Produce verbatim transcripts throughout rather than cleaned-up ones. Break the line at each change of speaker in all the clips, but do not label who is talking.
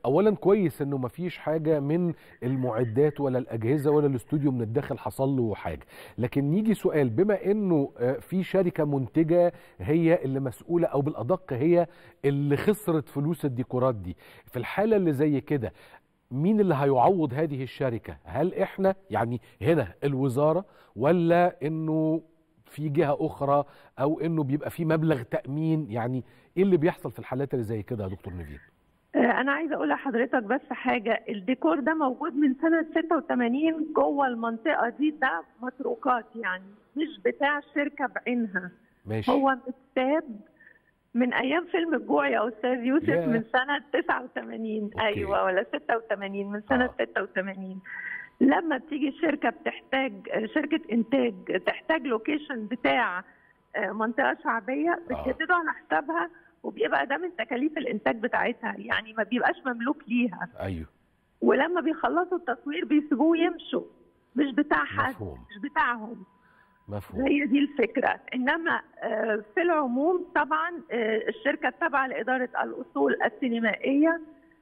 اولا كويس انه ما فيش حاجه من المعدات ولا الاجهزه ولا الاستوديو من الداخل حصل له حاجه، لكن نيجي سؤال، بما انه في شركه منتجه هي اللي مسؤوله او بالادق هي اللي خسرت فلوس الديكورات دي، في الحاله اللي زي كده مين اللي هيعوض هذه الشركه؟ هل احنا يعني هنا الوزاره، ولا انه في جهه اخرى، او انه بيبقى في مبلغ تامين؟ يعني ايه اللي بيحصل في الحالات اللي زي كده يا دكتور نيفين؟
أنا عايزة أقول لحضرتك بس حاجة، الديكور ده موجود من سنة ستة وثمانين جوه المنطقة دي، ده متروكات يعني مش بتاع الشركة بعينها.
ماشي.
هو متساب من أيام فيلم الجوع يا أستاذ يوسف، yeah. من سنة تسعة وثمانين. أوكي. أيوة، ولا ستة وثمانين، من سنة آه. ستة وثمانين. لما بتيجي الشركة بتحتاج، شركة إنتاج تحتاج لوكيشن بتاع منطقة شعبية، بتجدده على حسابها، وبيبقى ده من تكاليف الانتاج بتاعتها، يعني ما بيبقاش مملوك ليها.
ايوه.
ولما بيخلصوا التصوير بيسيبوه يمشوا، مش بتاع حد. مفهوم. مش بتاعهم.
مفهوم.
هي دي الفكره. انما في العموم طبعا الشركه التابعه لاداره الاصول السينمائيه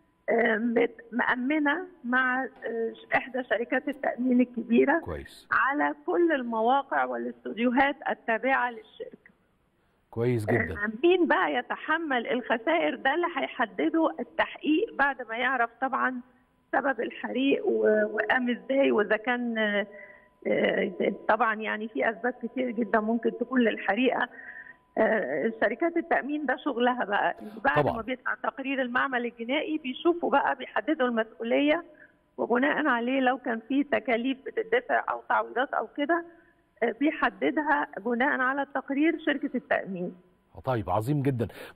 مأمنه مع احدى شركات التأمين الكبيره.
كويس.
على كل المواقع والاستوديوهات التابعه للشركه.
كويس جدا.
مين بقى يتحمل الخسائر؟ ده اللي هيحدده التحقيق بعد ما يعرف طبعا سبب الحريق وقام ازاي، واذا كان طبعا يعني في اسباب كتير جدا ممكن تكون للحريقه. شركات التامين ده شغلها بقى بعد طبعا. ما بيطلع تقرير المعمل الجنائي بيشوفوا بقى، بيحددوا المسؤوليه، وبناء عليه لو كان في تكاليف بتدفع او تعويضات او كده بيحددها بناء على التقرير شركة التأمين.
طيب، عظيم جدا.